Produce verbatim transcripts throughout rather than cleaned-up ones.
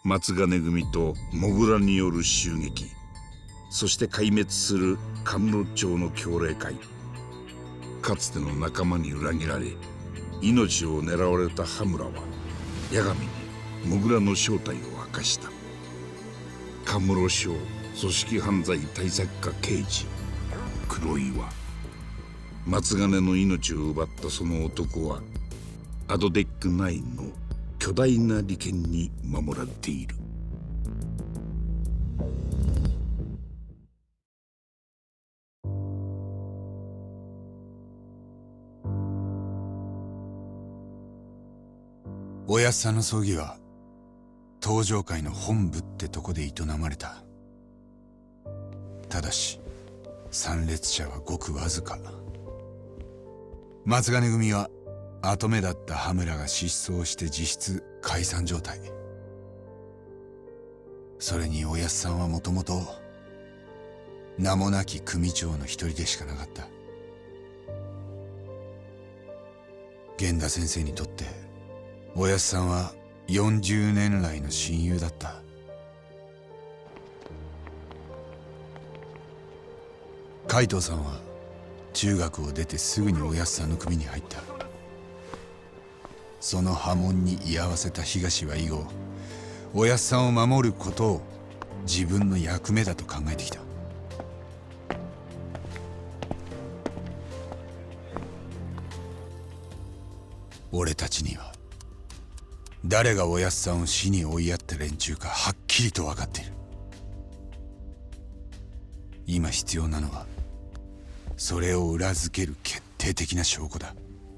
松金組とモグラによる襲撃、そして壊滅する神室町の教霊会。かつての仲間に裏切られ命を狙われた羽村は八神にモグラの正体を明かした。神室署組織犯罪対策課刑事黒岩。松金の命を奪ったその男はアドデックナインの巨大な利権に守られている。 おやっさんの葬儀は東上会の本部ってとこで営まれた。ただし参列者はごくわずか。松金組は跡目だった羽村が失踪して実質解散状態。それにおやっさんはもともと名もなき組長の一人でしかなかった。源田先生にとっておやっさんはよんじゅうねん来の親友だった。海藤さんは中学を出てすぐにおやっさんの組に入った。その波紋に居合わせた東は以後、おやっさんを守ることを自分の役目だと考えてきた。俺たちには誰がおやっさんを死に追いやった連中かはっきりと分かっている。今必要なのはそれを裏付ける決定的な証拠だ。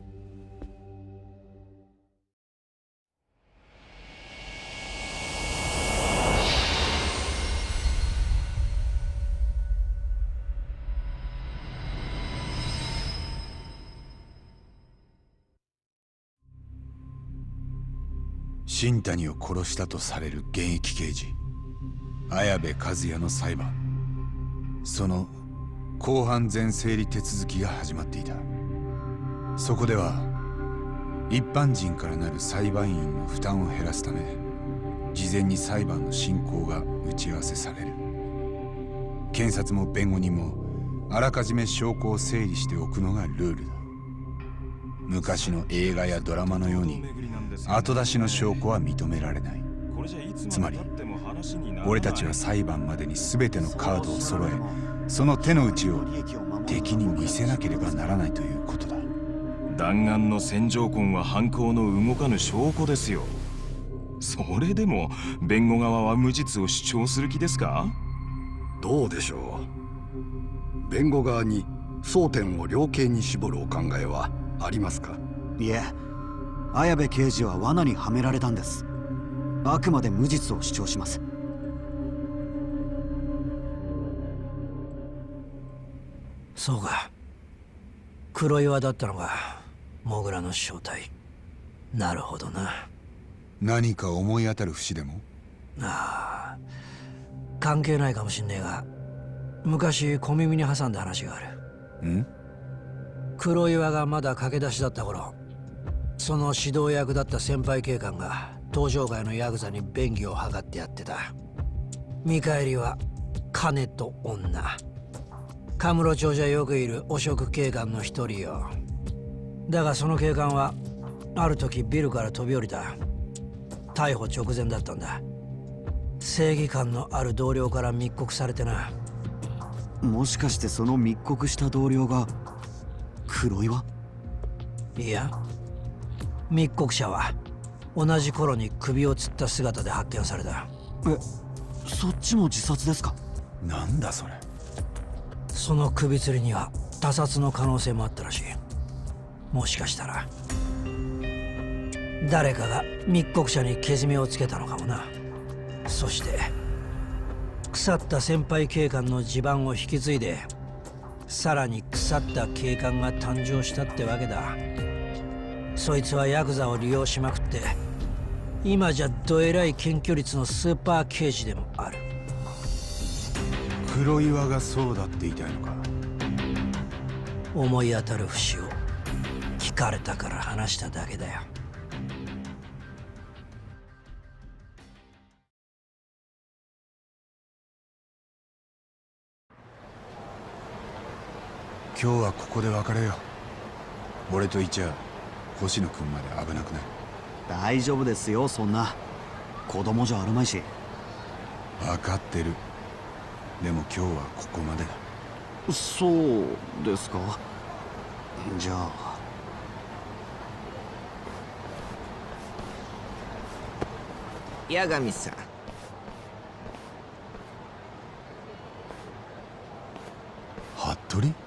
新谷を殺したとされる現役刑事綾部和也の裁判、その公判前整理手続きが始まっていた。そこでは一般人からなる裁判員の負担を減らすため、事前に裁判の進行が打ち合わせされる。検察も弁護人もあらかじめ証拠を整理しておくのがルールだ。昔の映画やドラマのように後出しの証拠は認められない。つまり俺たちは裁判までに全てのカードを揃え、その手の内を敵に見せなければならないということだ。 弾丸の線条痕は犯行の動かぬ証拠ですよ。それでも弁護側は無実を主張する気ですか？ どうでしょう。弁護側に争点を量刑に絞るお考えはありますか？ いえ、綾部刑事は罠にはめられたんです。あくまで無実を主張します。 そうか、黒岩だったのがモグラの正体。なるほどな。 何か思い当たる節でも？ ああ、関係ないかもしんねえが、昔小耳に挟んだ話がある。 ん？ 黒岩がまだ駆け出しだった頃、その指導役だった先輩警官が東上界のヤクザに便宜を図ってやってた。見返りは金と女。神室町じゃよくいる汚職警官の一人よ。だがその警官はある時ビルから飛び降りた。逮捕直前だったんだ。正義感のある同僚から密告されてな。 もしかしてその密告した同僚が黒岩？ いや、密告者は同じ頃に首を吊った姿で発見された。 え、そっちも自殺ですか？ なんだそれ。 その首吊りには他殺の可能性もあったらしい。もしかしたら誰かが密告者にけじめをつけたのかもな。そして腐った先輩警官の地盤を引き継いで、さらに腐った警官が誕生したってわけだ。そいつはヤクザを利用しまくって、今じゃどえらい検挙率のスーパー刑事でもある。 黒岩がそうだって言いたいのか？ 思い当たる節を聞かれたから話しただけだよ。 今日はここで別れよう。俺といちゃ星野君まで危なくない？ 大丈夫ですよ、そんな子供じゃあるまいし。 分かってる。でも今日はここまでだ。 そうですか。じゃあ八神さん、 服部？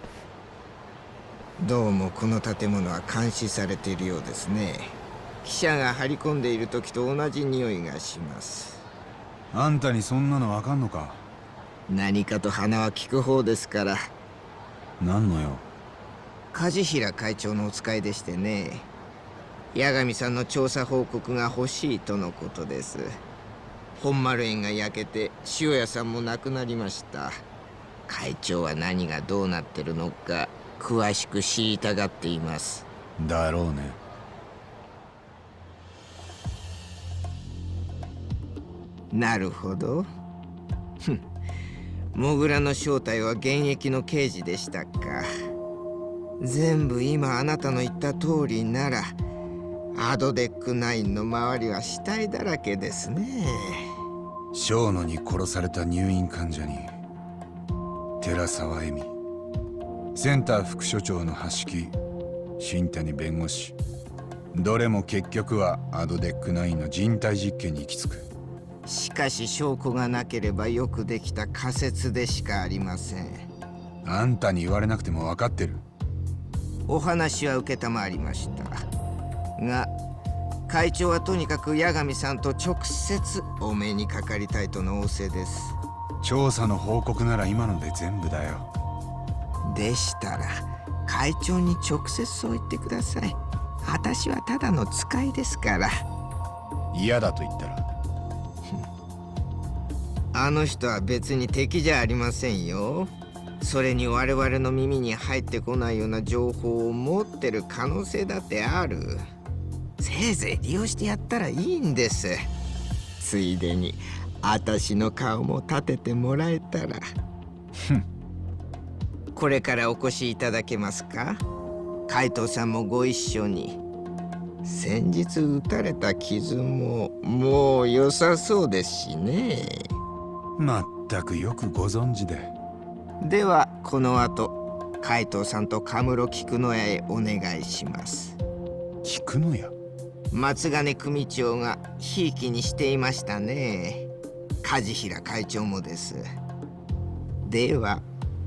どうもこの建物は監視されているようですね。記者が張り込んでいる時と同じ匂いがします。 あんたにそんなの分かんのか？ 何かと鼻は利く方ですから。 何のよ？ 梶平会長のお使いでしてね、八神さんの調査報告が欲しいとのことです。本丸園が焼けて塩屋さんも亡くなりました。会長は何がどうなってるのか詳しく知りたがっています。 だろうね。 なるほど。ふん、モグラの正体は現役の刑事でしたか。全部今あなたの言った通りならアドデックナインの周りは死体だらけですね。 小野に殺された入院患者に寺沢恵美、センター副所長の橋木、新谷弁護士、どれも結局はアドデックナインの人体実験に行き着く。 しかし証拠がなければよくできた仮説でしかありません。 あんたに言われなくても分かってる。 お話は承りましたが、会長はとにかく八神さんと直接お目にかかりたいとの仰せです。 調査の報告なら今ので全部だよ。 でしたら会長に直接そう言ってください。私はただの使いですから。 嫌だと言ったら？ あの人は別に敵じゃありませんよ。それに我々の耳に入ってこないような情報を持ってる可能性だってある。せいぜい利用してやったらいいんです。ついでに私の顔も立ててもらえたら。これからお越しいただけますか？海藤さんもご一緒に。先日撃たれた傷ももう良さそうですしね。 まったくよくご存知で。 ではこの後海藤さんとカムロ菊野屋へお願いします。 菊野屋？ 松金組長がひいきにしていましたね。梶平会長もです。では。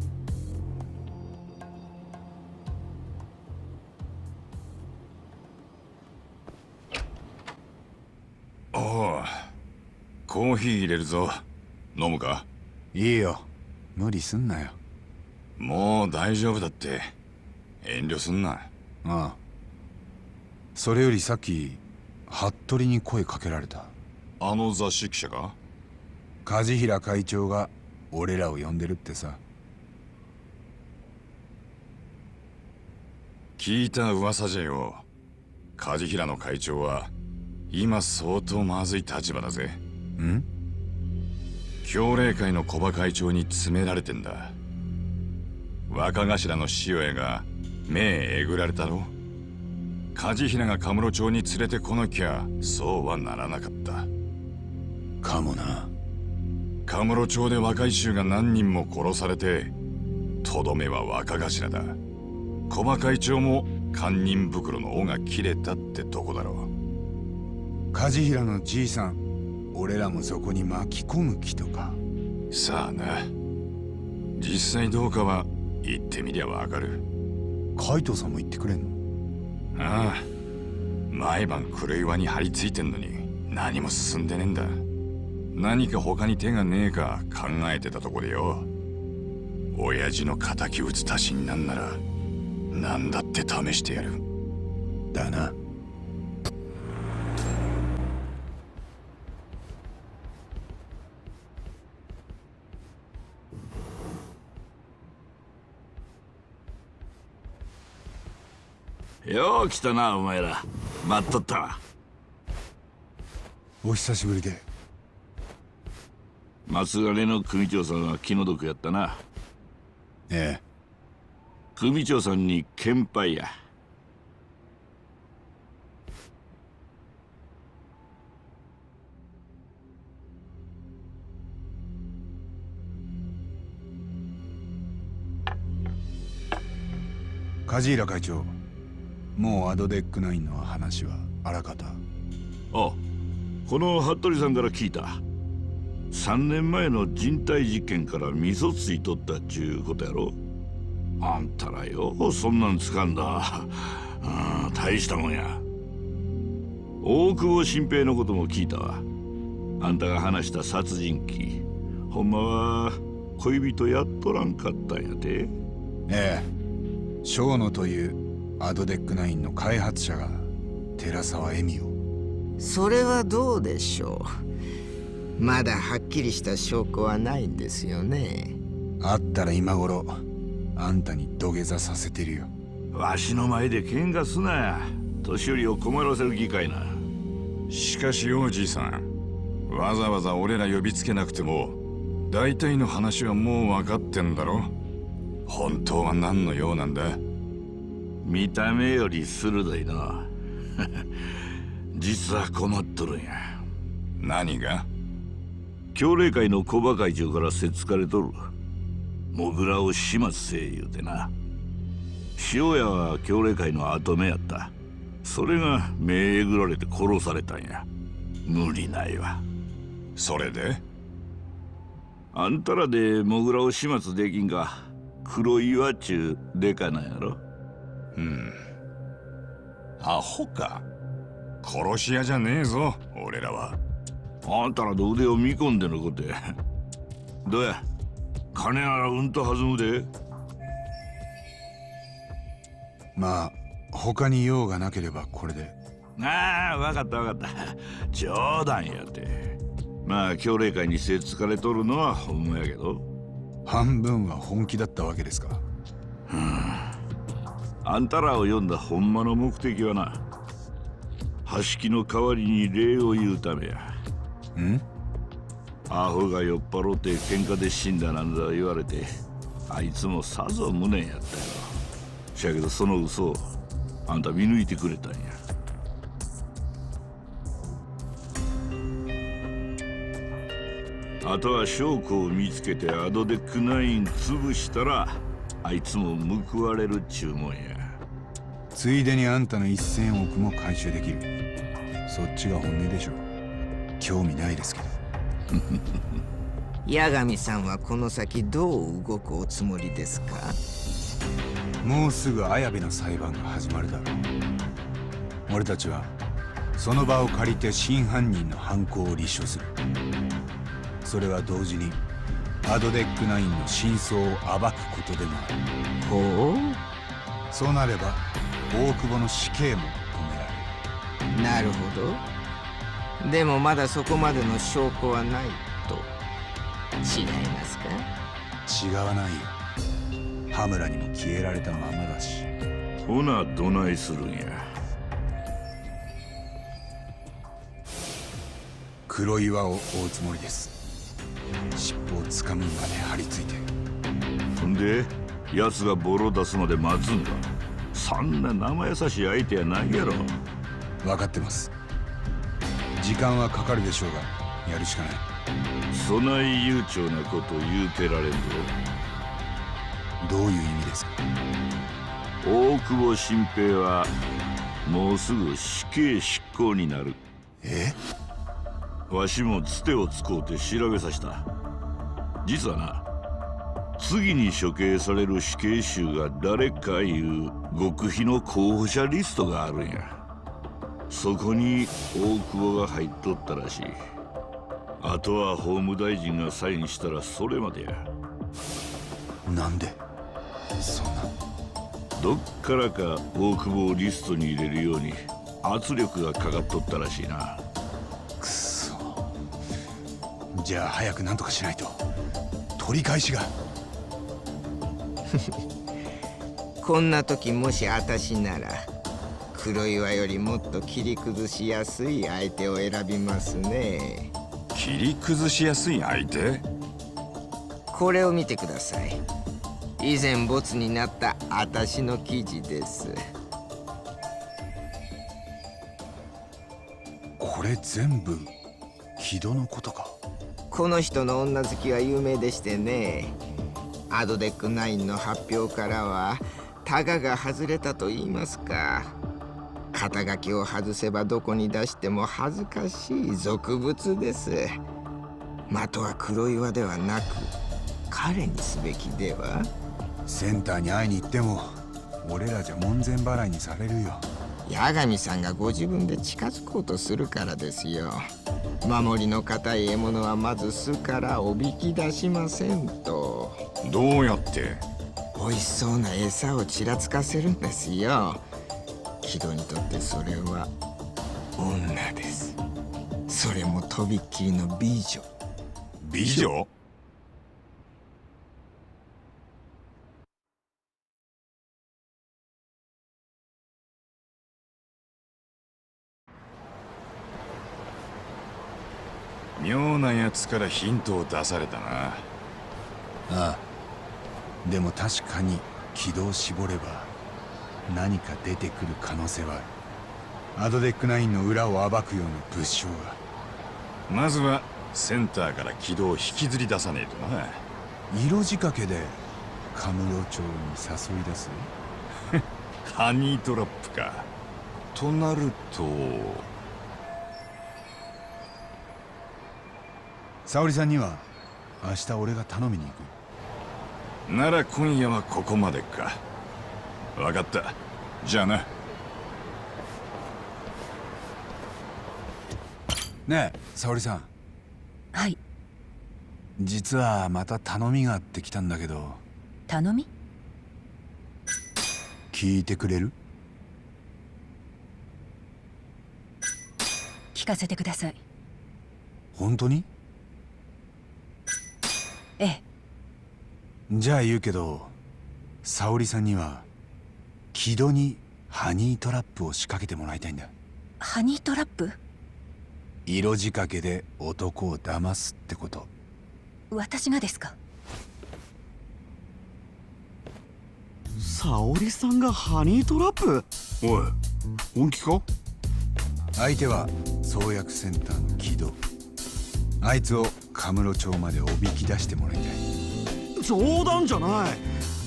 おお、コーヒー入れるぞ。飲むか？ いいよ、無理すんなよ。 もう大丈夫だって、遠慮すんな。 ああ、それよりさっき服部に声かけられた。 あの雑誌記者が？ 梶平会長が俺らを呼んでるってさ。 聞いた噂じゃよ。梶平の会長は今相当まずい立場だぜ。 ん？ 協励会の小葉会長に詰められてんだ。若頭の塩屋が目えぐられたろ。梶平がカムロ町に連れてこなきゃそうはならなかった。 かもな。 カムロ町で若い衆が何人も殺されて、とどめは若頭だ。小葉会長も堪忍袋の尾が切れたってとこだろう。 梶平のじいさん、俺らもそこに巻き込む気とか。 さあな、実際どうかは言ってみりゃわかる。 海藤さんも言ってくれんの？ ああ、毎晩黒岩に張り付いてんのに何も進んでねえんだ。何か他に手がねえか考えてたとこでよ。親父の敵討つ足しになんなら何だって試してやる。 だな。 よう来たな、お前ら。待っとったわ。 お久しぶりで。 松金の組長さんは気の毒やったな。 ええ。 組長さんに献杯や。 梶浦会長、もうアドデックナインの話はあらかた。 あ、この服部さんから聞いた。さんねんまえの人体実験から味噌ついとったっちゅうことやろ。あんたらようそんなんつかんだ。うん、大したもんや。大久保新平のことも聞いたわ。あんたが話した殺人鬼、ほんまは恋人やっとらんかったんやて。 ええ、小野というアドデックナインの開発者が寺沢恵美を。 それはどうでしょう。まだはっきりした証拠はないんですよね。 あったら今頃あんたに土下座させてるよ。 わしの前で喧嘩すなや。年寄りを困らせる議会な。 しかしおじいさん、わざわざ俺ら呼びつけなくても大体の話はもう分かってんだろ。本当は何の用なんだ。 見た目より鋭いな。実は困っとるんや。 何が？ 協励会の小馬会長からせっつかれとる。モグラを始末せえ言うてな。塩屋は協励会の跡目やった。それが目えぐられて殺されたんや。無理ないわ。 それで？ あんたらでモグラを始末できんか。黒岩っちゅうデカなんやろ。 うん。アホか。殺し屋じゃねえぞ俺らは。 あんたらの腕を見込んでのことや。どうや、金ならうんと弾むで。 まあ他に用がなければこれで。 ああ、分かった分かった。冗談やて。まあ協励会にせっつかれとるのはほんまやけど。 半分は本気だったわけですか。 うん。あんたらを呼んだほんまの目的はな、橋木の代わりに礼を言うためや。 ん？ アホが酔っ払って喧嘩で死んだなんだ言われて、あいつもさぞ無念やったよ。しやけどその嘘をあんた見抜いてくれたんや。あとは証拠を見つけてアドデックナイン潰したらあいつも報われるっちゅうもんや。 ついでにあんたの一千億も回収できる。そっちが本音でしょう。興味ないですけど。 八神さんはこの先どう動くおつもりですか？ もうすぐ綾部の裁判が始まるだろう。俺たちはその場を借りて真犯人の犯行を立証する。それは同時にアドデックナインの真相を暴くことでもある。 ほう。 そうなれば大久保の死刑も止められる。 なるほど。でもまだそこまでの証拠はないと。違いますか？ 違わないよ。羽村にも消えられたままだし。 ほなどないするんや。 黒岩を追うつもりです。尻尾をつかむまで張り付いて。 ほんで奴がボロ出すまで待つんだ。そんな生優しい相手やないやろ。 分かってます。時間はかかるでしょうがやるしかない。 そない悠長なこと言うてられんぞ。 どういう意味ですか？ 大久保新平はもうすぐ死刑執行になる。 え？ わしもつてをつこうて調べさせた。実はな、次に処刑される死刑囚が誰かいう極秘の候補者リストがあるんや。そこに大久保が入っとったらしい。あとは法務大臣がサインしたらそれまでや。 なんでそんな。 どっからか大久保をリストに入れるように圧力がかかっとったらしいな。 くそ。じゃあ早く何とかしないと。取り返しが。 こんな時もし私なら黒岩よりもっと切り崩しやすい相手を選びますね。 切り崩しやすい相手？ これを見てください。 以前ボツになった私の記事です。 これ全部木戸のことか。 この人の女好きは有名でしてね。アドデックナインの発表からはタガが外れたと言いますか。肩書きを外せばどこに出しても恥ずかしい俗物です。的は黒岩ではなく彼にすべきでは。 センターに会いに行っても俺らじゃ門前払いにされるよ。 八神さんがご自分で近づこうとするからですよ。守りの固い獲物はまず巣からおびき出しませんと。 どうやって？ 美味しそうな餌をちらつかせるんですよ。木戸にとってそれは女です。それもとびっきりの美女。 美女？妙なやつからヒントを出されたな。 ああ、でも確かに軌道を絞れば何か出てくる可能性はある。アドデックナインの裏を暴くような物証が。 まずはセンターから軌道を引きずり出さねえとな。 色仕掛けでカムロ町に誘い出すハニートラップか。となると沙織さんには明日俺が頼みに行く。 なら今夜はここまでか。分かった。じゃあな。 ねえ沙織さん。 はい。 実はまた頼みがあってきたんだけど。 頼み？ 聞いてくれる？ 聞かせてください。 本当に？ ええ。 じゃあ言うけど、沙織さんには木戸にハニートラップを仕掛けてもらいたいんだ。 ハニートラップ？ 色仕掛けで男を騙すってこと。 私がですか？ 沙織さんがハニートラップ？ おい、本気か？ 相手は創薬センターの木戸。あいつをカムロ町までおびき出してもらいたい。 冗談じゃない。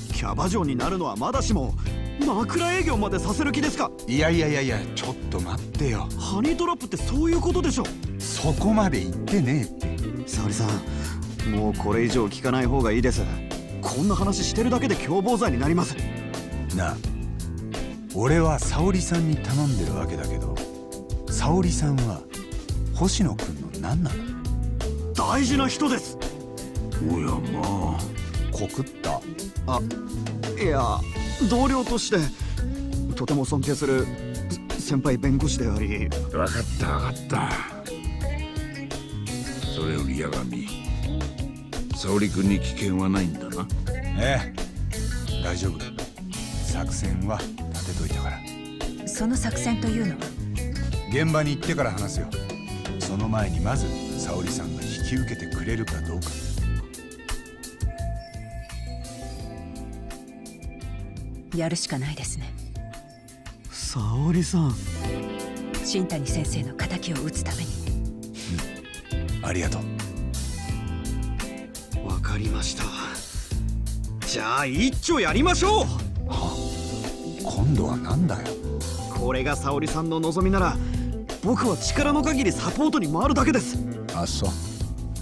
キャバ嬢になるのはまだしも枕営業までさせる気ですか？ いやいやいやいや、ちょっと待ってよ。 ハニートラップってそういうことでしょ。 そこまで言ってねえって。 沙織さん、もうこれ以上聞かない方がいいです。こんな話してるだけで共謀罪になります。 なあ、俺は沙織さんに頼んでるわけだけど、沙織さんは星野くんの何なの？ 大事な人です。 おやまあ、 告った？ あ、いや、同僚としてとても尊敬する先輩弁護士であり。 分かった分かった。それより八神、沙織君に危険はないんだな。 ええ、大丈夫。作戦は立てといたから。 その作戦というのは？ 現場に行ってから話すよ。その前にまず沙織さんが引き受けてくれるかどうか。 やるしかないですね。 沙織さん、 新谷先生の敵を討つために。 うん、ありがとう。 わかりました。じゃあ一丁やりましょう。 は？今度はなんだよ。 これが沙織さんの望みなら僕は力の限りサポートに回るだけです。 あ、そう。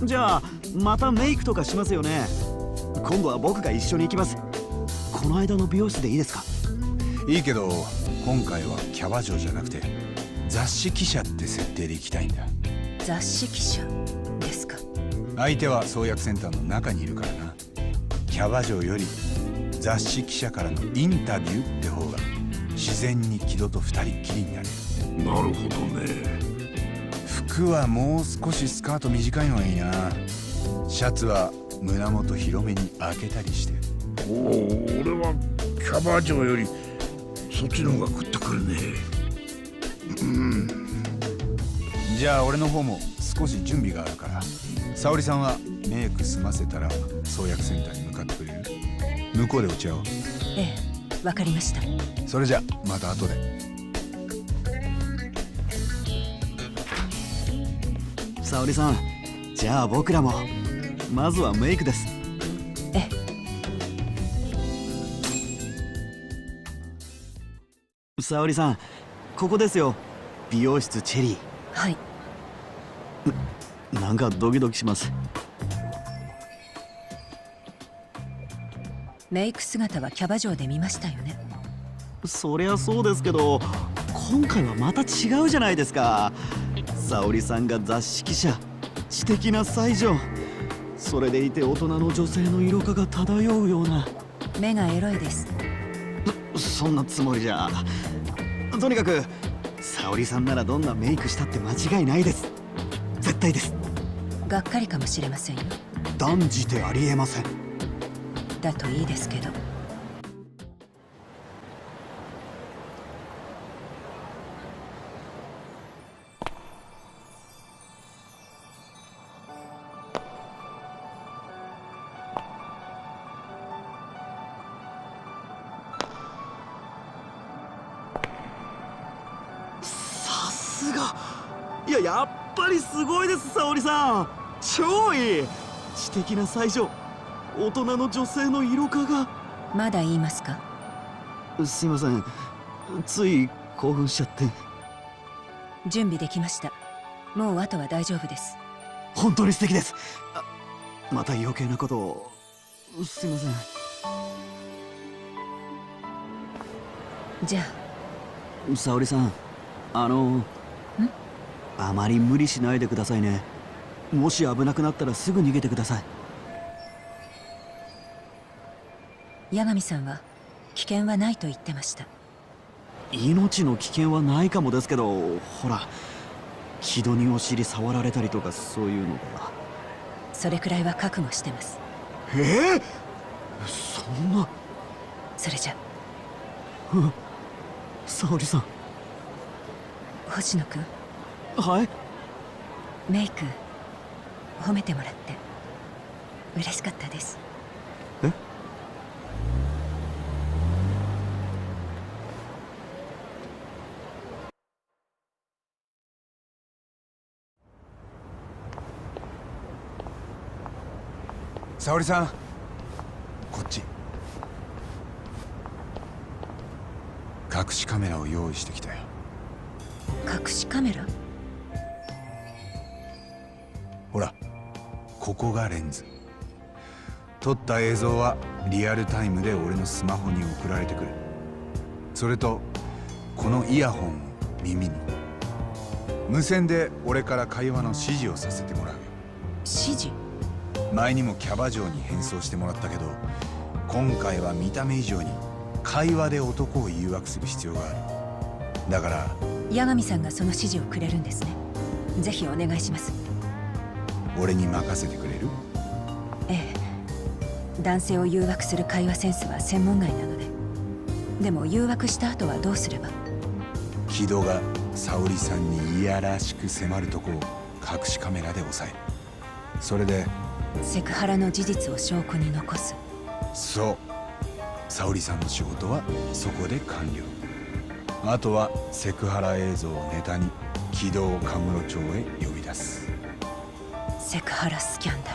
じゃあまたメイクとかしますよね。今度は僕が一緒に行きます。この間の美容室でいいですか？ いいけど、今回はキャバ嬢じゃなくて雑誌記者って設定で行きたいんだ。 雑誌記者ですか？ 相手は創薬センターの中にいるからな。キャバ嬢より雑誌記者からのインタビューって方が自然に木戸と二人きりになれる。 なるほどね。 服はもう少しスカート短いのがいいな。シャツは胸元広めに開けたりして。 おお、俺はキャバ嬢よりそっちの方が食ってくるね。うん。 じゃあ俺の方も少し準備があるから、沙織さんはメイク済ませたら創薬センターに向かってくれる？ 向こうでお茶を。 ええ、わかりました。 それじゃまた後で。 沙織さん、じゃあ僕らもまずはメイクです。 ええ。沙織さん、ここですよ。美容室チェリー。 はい。 なんかドキドキします。 メイク姿はキャバ嬢で見ましたよね。 そりゃそうですけど、今回はまた違うじゃないですか。沙織さんが雑誌記者、知的な才女、それでいて大人の女性の色気が漂うような。 目がエロいです。 そ, そんなつもりじゃ。とにかく沙織さんならどんなメイクしたって間違いないです。絶対です。 がっかりかもしれませんよ。 断じてありえません。 だといいですけど。 さすが。いや、やっぱりすごいです、沙織さん。超いい。知的な才女、大人の女性の色気が。 まだ言いますか？ すいません、つい興奮しちゃって。 準備できました。もうあとは大丈夫です。 本当に素敵です。また余計なことを。すいません。 じゃあ沙織さん、あのんあまり無理しないでくださいね。もし危なくなったらすぐ逃げてください。 八神さんは危険はないと言ってました。 命の危険はないかもですけど、ほら木戸にお尻触られたりとかそういうのが。 それくらいは覚悟してます。 えー、そんな。 それじゃ。 沙織さん。 星野くん。 はい。 メイク褒めてもらって嬉しかったです。 え？ 沙織さん、こっち。隠しカメラを用意してきたよ。 隠しカメラ？ ほら、ここがレンズ。撮った映像はリアルタイムで俺のスマホに送られてくる。それとこのイヤホンを耳に。無線で俺から会話の指示をさせてもらうよ。 指示？ 前にもキャバ嬢に変装してもらったけど、今回は見た目以上に会話で男を誘惑する必要がある。だから八神さんがその指示をくれるんですね。ぜひお願いします。 俺に任せてくれる？ ええ、男性を誘惑する会話センスは専門外なので。でも誘惑した後はどうすれば？ 木戸が沙織さんにいやらしく迫るとこを隠しカメラで押さえる。それでセクハラの事実を証拠に残す。 そう、沙織さんの仕事はそこで完了。あとはセクハラ映像をネタに木戸を神室町へ呼び出す。 セクハラスキャンダル。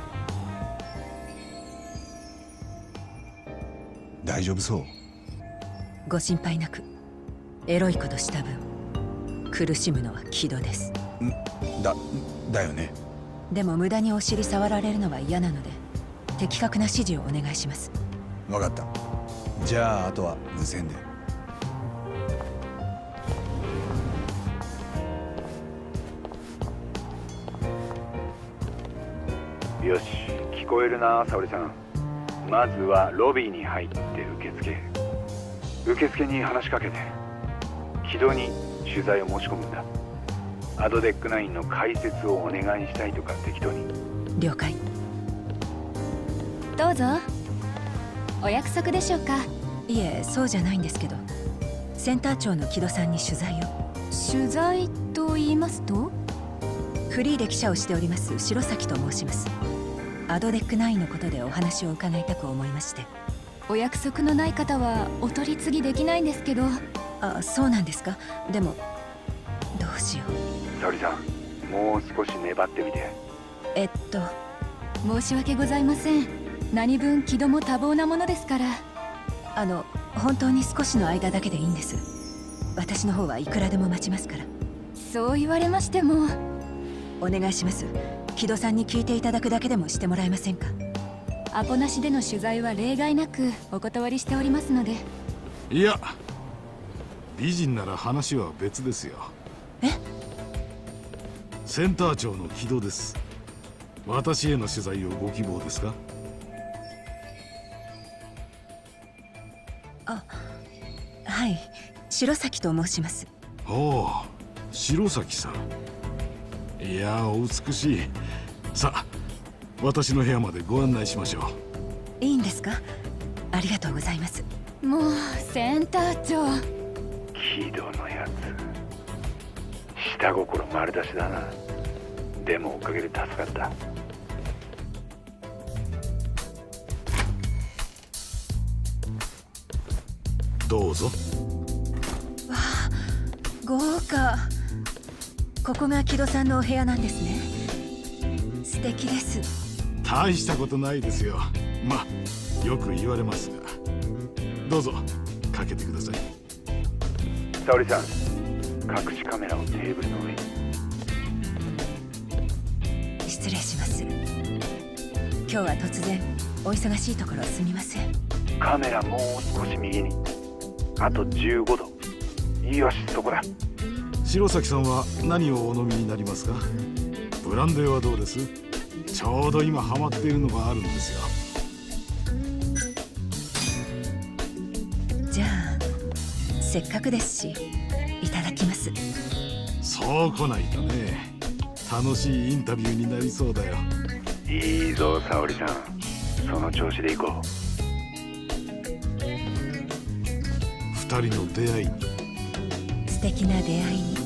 大丈夫そう？ ご心配なく。エロいことした分苦しむのは木戸です。 んだ、だよね。 でも無駄にお尻触られるのは嫌なので的確な指示をお願いします。 分かった。じゃああとは無線で。 よし、聞こえるな、沙織さん。まずはロビーに入って受付。受付に話しかけて、木戸に取材を申し込むんだ。アドデックナインの解説をお願いしたいとか適当に。 了解。 どうぞ。お約束でしょうか？ いえ、そうじゃないんですけど、センター長の木戸さんに取材を。 取材と言いますと？ フリーで記者をしております白崎と申します。アドデックナインのことでお話を伺いたく思いまして。 お約束のない方はお取り次ぎできないんですけど。 あ、そうなんですか。でもどうしよう。沙織さん、もう少し粘ってみて。 えっと申し訳ございません。何分気度も多忙なものですから。 あの本当に少しの間だけでいいんです。私の方はいくらでも待ちますから。 そう言われましても。 お願いします。木戸さんに聞いていただくだけでもしてもらえませんか。 アポなしでの取材は例外なくお断りしておりますので。 いや、美人なら話は別ですよ。 え？ センター長の木戸です。私への取材をご希望ですか？ あ、はい、白崎と申します。 おお、白崎さん。いや、お美しい。さあ、私の部屋までご案内しましょう。いいんですか？ありがとうございます。 もうセンター長。 木戸のやつ、下心丸出しだな。でもおかげで助かった。 どうぞ。 わあ、豪華。ここが木戸さんのお部屋なんですね。素敵です。 大したことないですよ。まあよく言われますが。どうぞかけてください。 沙織さん、隠しカメラをテーブルの上に。 失礼します。今日は突然お忙しいところすみません。 カメラもう少し右に。あとじゅうごど。よし、そこだ。 白崎さんは何をお飲みになりますか？ブランデーはどうです？ちょうど今ハマっているのがあるんですよ。 じゃあせっかくですしいただきます。 そう来ないとね。楽しいインタビューになりそうだよ。 いいぞ沙織さん、その調子でいこう。 二人の出会いに、 素敵な出会いに。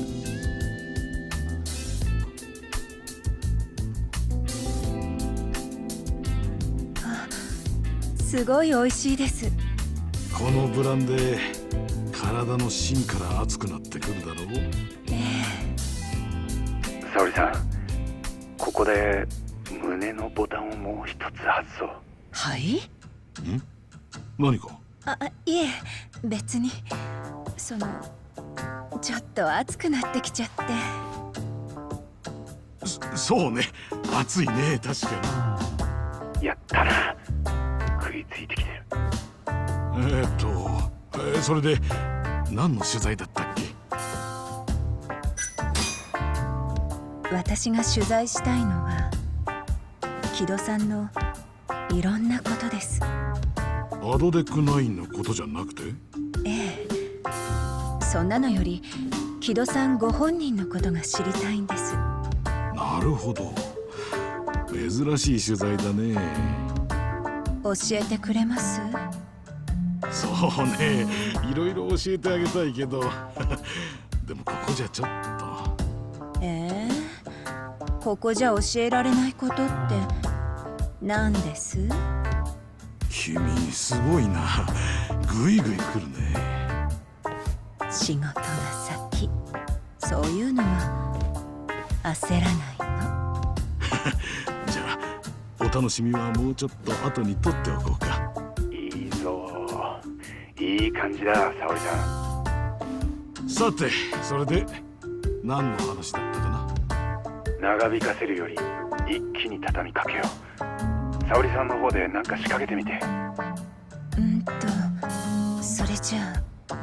あ、すごい美味しいです。 このブランデー、体の芯から熱くなってくるだろう。 ええ。沙織さん、ここで胸のボタンをもう一つ外そう。 はい？ん？ 何か？ あ、いえ、別に。そのちょっと熱くなってきちゃって。 そ, そうね、熱いね、確かに。やったな、食いついてきてる。 えー、っと、えー、それで何の取材だったっけ？ 私が取材したいのは木戸さんのいろんなことです。 アドデックナインのことじゃなくて？ ええ、そんなのより木戸さんご本人のことが知りたいんです。 なるほど、珍しい取材だね。 教えてくれます？ そうね、いろいろ教えてあげたいけどでもここじゃちょっと。 ええ、ここじゃ教えられないことって何です？ 君すごいな、ぐいぐい来るね。 仕事が先、そういうのは焦らないのじゃあお楽しみはもうちょっと後に取っておこうか。 いいぞ、いい感じだ沙織さん。 さて、それで何の話だったかな。 長引かせるより一気に畳みかけよう。沙織さんの方で何か仕掛けてみて。 うんとそれじゃ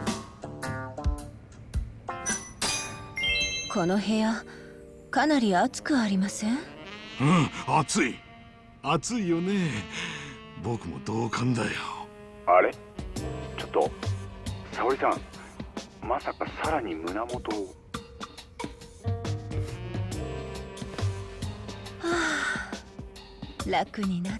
あ、この部屋かなり暑くありません？ うん、暑い暑いよね。僕も同感だよ。 あれ、ちょっと沙織さん、まさかさらに胸元を。 はあ、楽になった。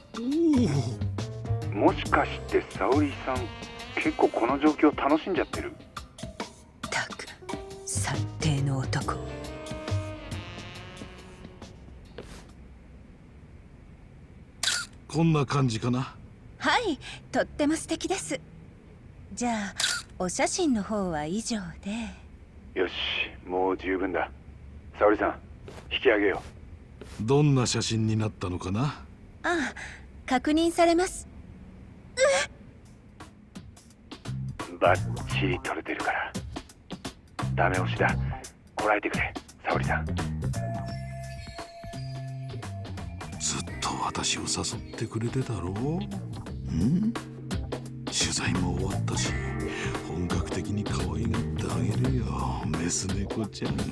もしかして沙織さん、結構この状況楽しんじゃってる？ たく、最低の男。 こんな感じかな。 はい、とっても素敵です。じゃあお写真の方は以上で。 よし、もう十分だ。沙織さん、引き上げよう。どんな写真になったのかな。 ああ、確認されます。 バッチリ撮れてるから。ダメ押しだ。こらえてくれ、沙織さん。 ずっと私を誘ってくれてたろう。ん？取材も終わったし、本格的に可愛がってあげるよ、メス猫ちゃん。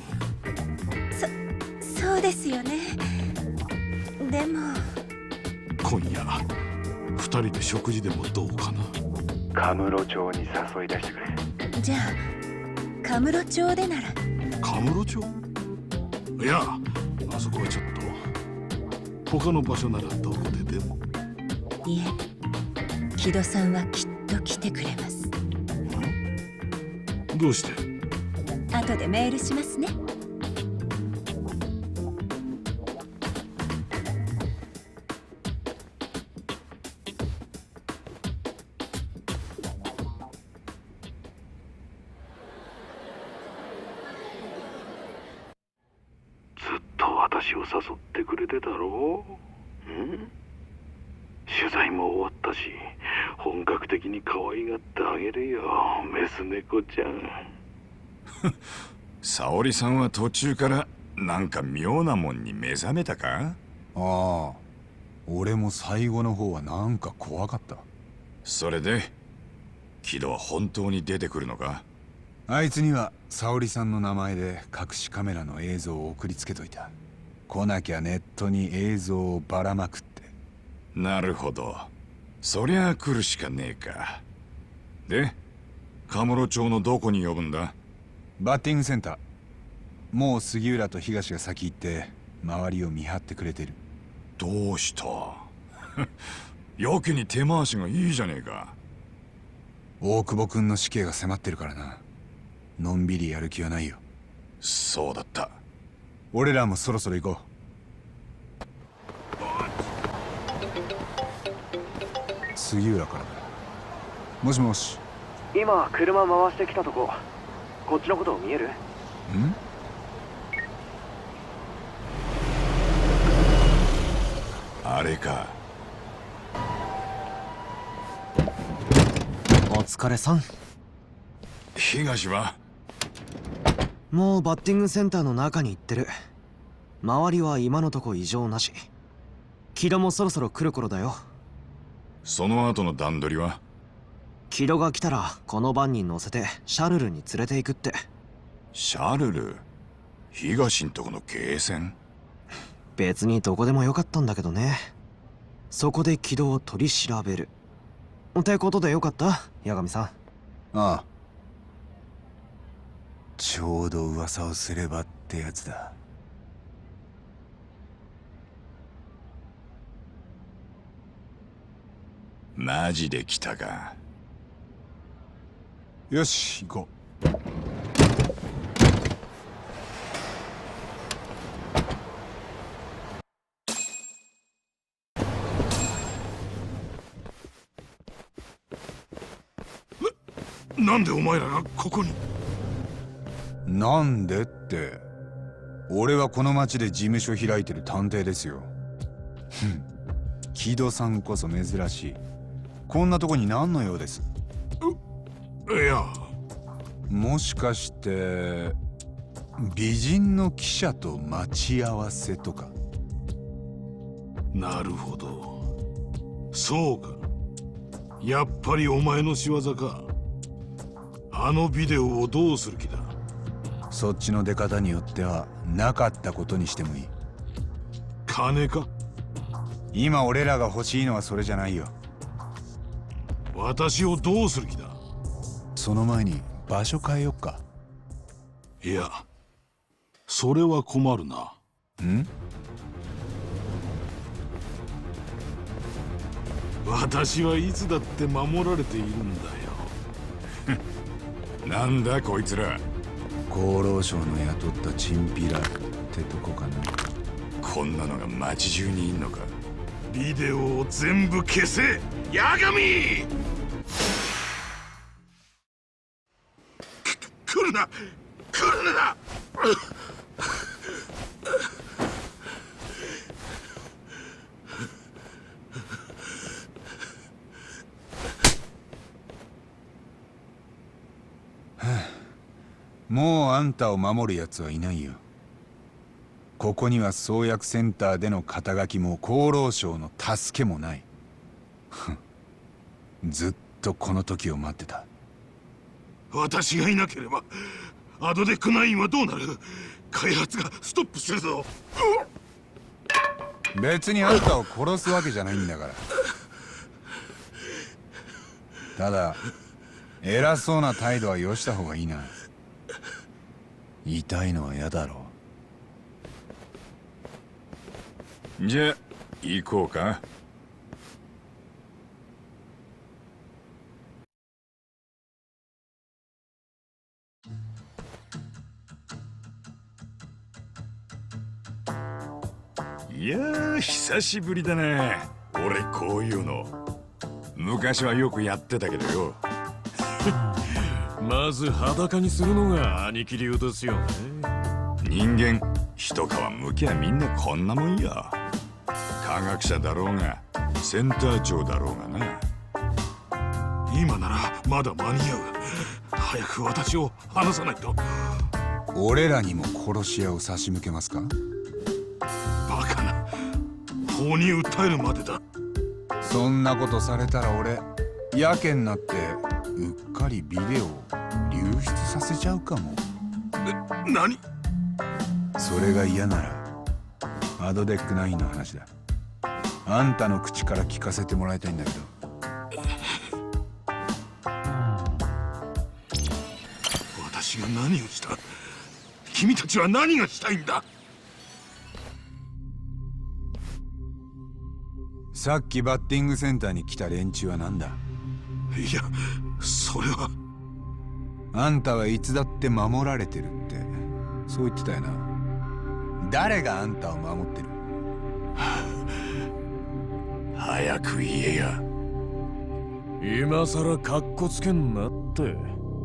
そ、そうですよね。でも今夜二人で食事でもどうかな。 カムロ町に誘い出してくれ。 じゃあカムロ町でなら。 カムロ町？いや、あそこはちょっと他の場所ならどこででも。 いえ、木戸さんはきっと来てくれます。 どうして？ 後でメールしますね。 私を誘ってくれてたろう。ん？取材も終わったし、本格的に可愛がってあげるよ、メス猫ちゃん。 沙織さんは途中からなんか妙なもんに目覚めたか？ ああ、俺も最後の方はなんか怖かった。 それで木戸は本当に出てくるのか？ あいつには沙織さんの名前で隠しカメラの映像を送りつけといた。来なきゃネットに映像をばらまくって。 なるほど、そりゃあ来るしかねえか。で、カムロ町のどこに呼ぶんだ？ バッティングセンター。もう杉浦と東が先行って周りを見張ってくれてる。 どうしたやけに手回しがいいじゃねえか。 大久保君の死刑が迫ってるからな。のんびりやる気はないよ。 そうだった。 俺らもそろそろ行こう。杉浦からだ。もしもし。 今車回してきたとこ。こっちのこと見える？ん？ あれか。 お疲れさん。 東は？ もうバッティングセンターの中に行ってる。周りは今のとこ異常なし。木戸もそろそろ来る頃だよ。 その後の段取りは？ 木戸が来たらこのバンに乗せてシャルルに連れて行くって。 シャルル？東んとこのゲーセン？ 別にどこでもよかったんだけどね。そこで木戸を取り調べるってことでよかった、八神さん。 ああ、ちょうど噂をすればってやつだ。 マジで来たか。 よし、行こう。 なんでお前らがここに？ なんでって、俺はこの町で事務所開いてる探偵ですよ。ふん、木戸さんこそ珍しい。こんなとこに何の用です？ いや、 もしかして美人の記者と待ち合わせとか？ なるほど、そうか。やっぱりお前の仕業か。あのビデオをどうする気だ？ そっちの出方によってはなかったことにしてもいい。 金か？ 今俺らが欲しいのはそれじゃないよ。 私をどうする気だ？ その前に場所変えよっか。 いや、それは困るな。 ん？ 私はいつだって守られているんだよ。 なんだこいつら。 厚労省の雇ったチンピラってとこかな。 こんなのが街中にいんのか。 ビデオを全部消せ。 八神！来るな来るなもうあんたを守る奴はいないよ。ここには創薬センターでの肩書きも厚労省の助けもない。ずっとこの時を待ってた。 私がいなければアドデックナインはどうなる？開発がストップしてるぞ。 別にあんたを殺すわけじゃないんだから。ただ偉そうな態度はよした方がいいな。痛いのは嫌だろう。じゃあ行こうか。いやー久しぶりだね。俺こういうの昔はよくやってたけどよ。 まず裸にするのが兄貴流ですよね。 人間一皮むきゃみんなこんなもんや。科学者だろうがセンター長だろうがな。 今ならまだ間に合う。早く私を離さないと。 俺らにも殺し屋を差し向けますか？ バカな。法に訴えるまでだ。 そんなことされたら俺やけになってうっかりビデオを流出させちゃうかも。 え、何？ それが嫌ならアドデックナインの話だ。あんたの口から聞かせてもらいたいんだけど。 私が何をした？君たちは何がしたいんだ？ さっきバッティングセンターに来た連中は何だ？ いや、それは。 あんたはいつだって守られてるってそう言ってたよな。誰があんたを守ってる？ 早く言えや。 今さらカッコつけんなって。 ずっ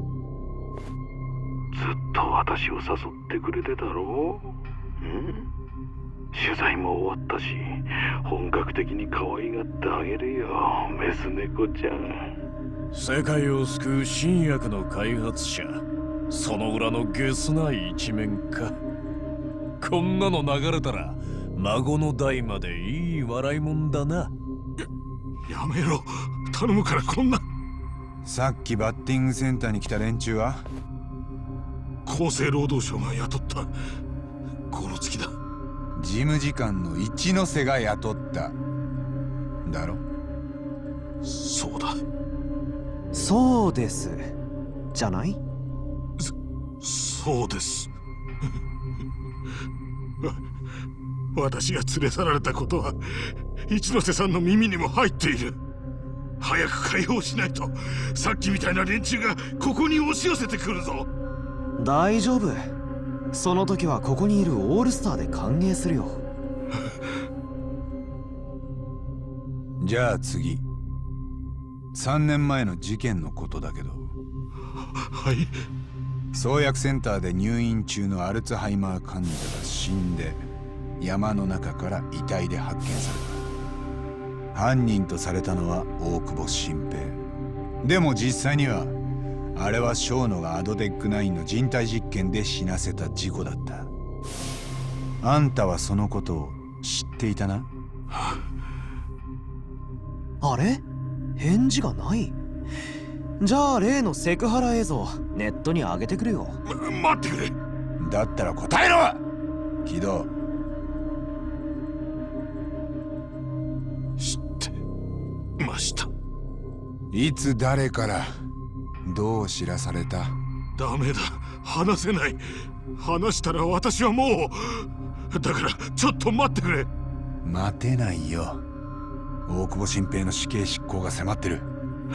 と私を誘ってくれてたろう。ん？取材も終わったし、本格的に可愛がってあげるよ、メス猫ちゃん。 世界を救う新薬の開発者、その裏のゲスな一面か。こんなの流れたら孫の代までいい笑いもんだな。 や、やめろ、頼むから。こんな。 さっきバッティングセンターに来た連中は厚生労働省が雇ったゴロツキだ。 事務次官の一ノ瀬が雇っただろ。 そうだ。 そうですじゃない？ そそうですわ私が連れ去られたことは一ノ瀬さんの耳にも入っている。早く解放しないとさっきみたいな連中がここに押し寄せてくるぞ。 大丈夫。その時はここにいるオールスターで歓迎するよ。 じゃあ次、さんねんまえの事件のことだけど。 はい。 創薬センターで入院中のアルツハイマー患者が死んで山の中から遺体で発見された。犯人とされたのは大久保新平。でも実際にはあれはショーノがアドデックナインの人体実験で死なせた事故だった。あんたはそのことを知っていたな？ あれ？返事がない。じゃあ例のセクハラ映像ネットに上げてくれよ。 ま、待ってくれ。 だったら答えろ！木戸。 知ってました。 いつ誰からどう知らされた？ ダメだ、話せない。話したら私はもう。だからちょっと待ってくれ。 待てないよ。大久保新平の死刑執行が迫ってる。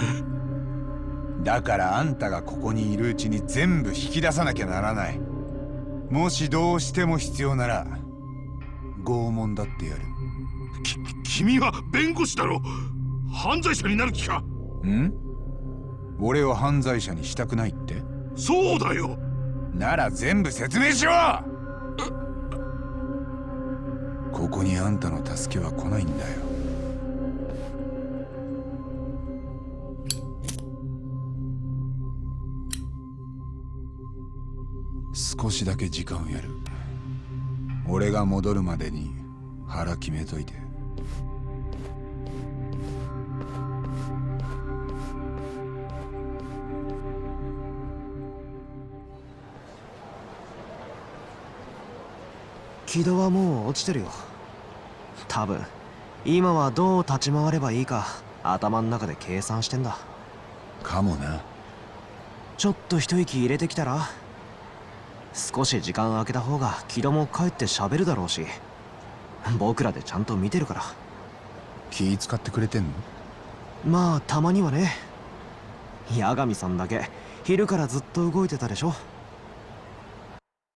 だからあんたがここにいるうちに全部引き出さなきゃならない。もしどうしても必要なら拷問だってやる。 き君は弁護士だろ。 犯罪者になる気か？ ん？俺を犯罪者にしたくないって？ そうだよ。 なら全部説明しろ。ここにあんたの助けは来ないんだよ。少しだけ時間をやる。俺が戻るまでに腹決めといて。 軌道はもう落ちてるよ。多分今はどう立ち回ればいいか頭の中で計算してんだ。 かもな。 ちょっと一息入れてきたら。少し時間空けた方が軌道も帰って喋るだろうし、僕らでちゃんと見てるから。 気使ってくれてんの？ まあたまにはね。八神さんだけ昼からずっと動いてたでしょ。